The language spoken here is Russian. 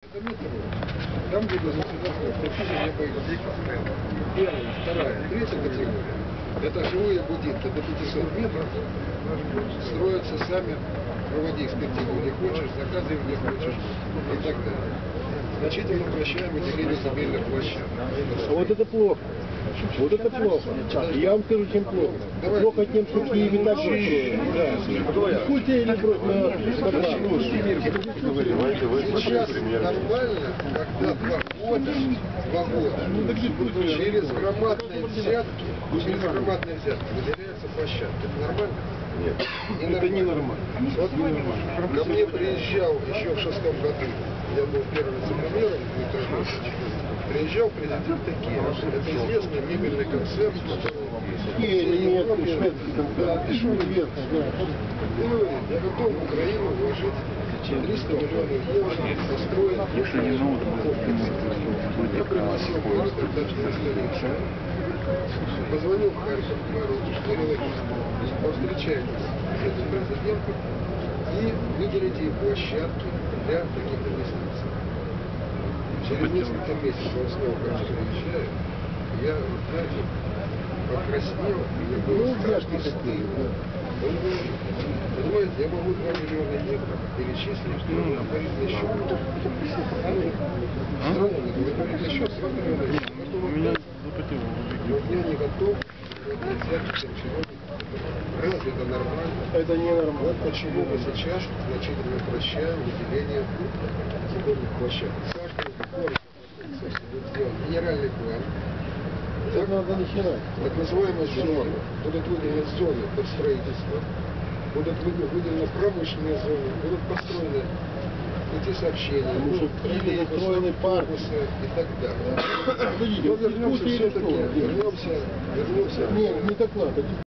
Это метро. Там, где государственное предписание боевиков. Первая, вторая, третья категория. Это живые будинки до 500 метров. Строятся сами, проводи экспертизу где хочешь, заказывай где хочешь и так далее. Значительно упрощаем выделение земельных площадок. Вот это плохо. Вот это плохо. Я вам скажу, чем плохо. Плохо тем, что в Киеве так устроено. Да. Хотите или просто... Сейчас нормально, когда 2 года, через громадные взятки выделяется площадка. Это нормально? Нет, это не нормально. Вот ко мне приезжал еще в 2006 году, я был первым вице-премьером Дмитрий Анатольевич, приезжал президент Киева. Это известный мебельный концерн, который... Нет, шведский концерт. И говорит, я готов в Украину вложить 300 миллионов евро, построить комплекс. Я пригласил министра дачной столицы. Позвонил в Харьков, говорил, повстречайтесь с этим президентом и выделите им площадки для таких инвестиций. Через несколько месяцев он снова ко мне приезжает, я, знаете, покраснел, мне было страшно стыдно. Он говорит, понимаете, я могу 2 миллиона евро перечислить на парижный счет. Странно, вы говорите, счет 2 миллиона евро. Но я не готов взять этим чиновникам. Разве это нормально? Это не нормально. Вот почему мы сейчас значительно упрощаем выделение земельных площадок. Каждый город будет сделан генеральный план. Так надо начинать. Так называемые зоны. Будут выделены зоны под строительство. Будут выделены промышленные зоны. Будут построены пути сообщения. Будут построены парки и так далее. Подождите, Но вернемся все-таки. Вернемся. Не так надо.